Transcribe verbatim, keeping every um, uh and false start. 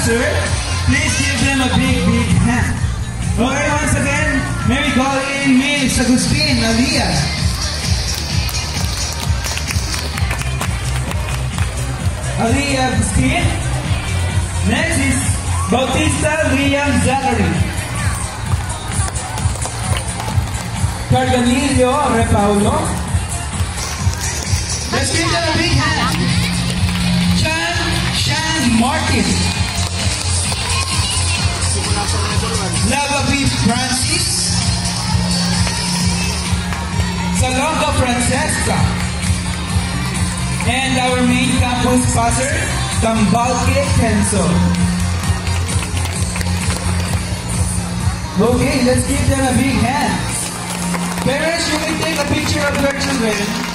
sponsor. Please give them a big, big hand. Okay, once again, may we call in Miss Agustin Alias. Ali Agustin. Next is Bautista Liam Zachary. Carganillo Repaulo. Let's give them a big hand. Chan Shan Martin. Lavavi Francis. Salonga Francesca. And our main campus passer, Tambalke Kenzo. Okay, let's give them a big hand. Parents, you may take a picture of your children.